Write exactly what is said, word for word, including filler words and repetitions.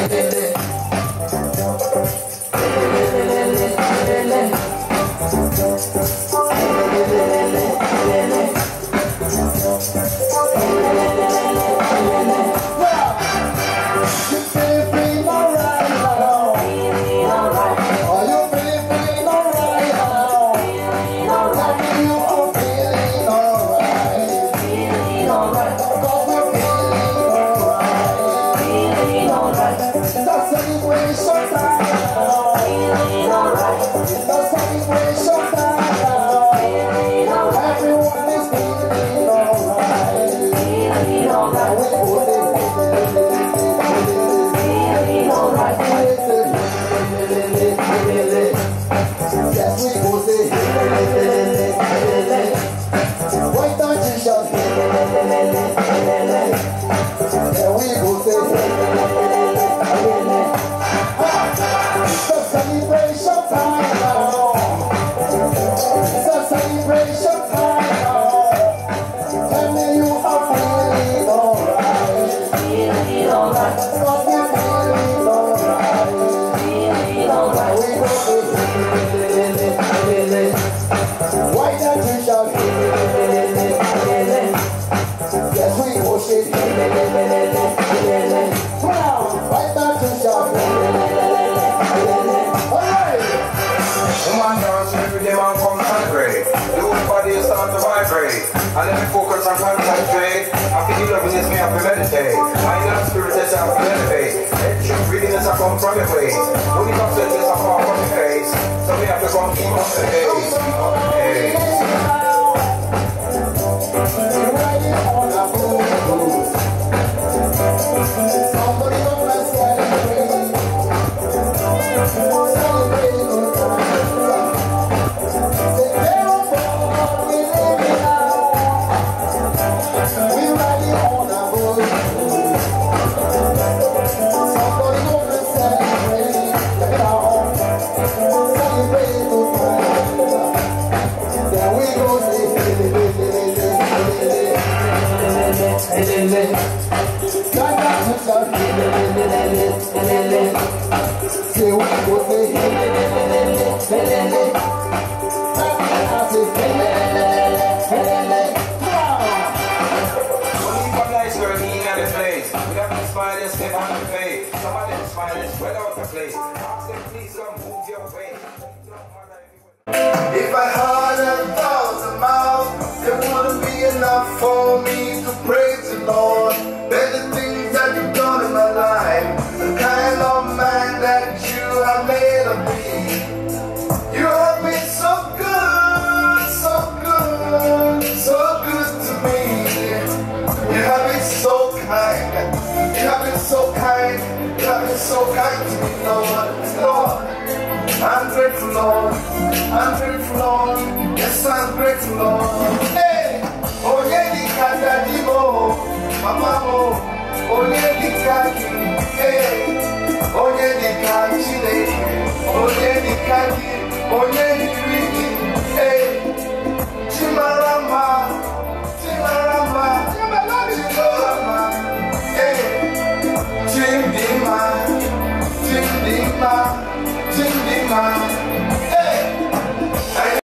And let me focus on concentrate. I feel you loving this, me have to meditate. Mind and spirit says I have to elevate. Head truth reading this, I come from your ways. When you come to this, I come from your face. So we have to come keep on the pace. On the pace. Somebody go let's celebrate. Celebrate on time. If I had a thousand miles, there wouldn't be enough for me to praise the Lord. Better things that you've done in my life, the kind of man that you have made of me. You have been so good, so good, so good to me. You have been so kind, you have been so kind, you have been so kind to me, Lord, Lord. I'm grateful, Lord. I'm grateful, Lord. Yes, I'm grateful, Lord. Hey, oh yeah, the cat that you know, Mama, oh yeah, the cat.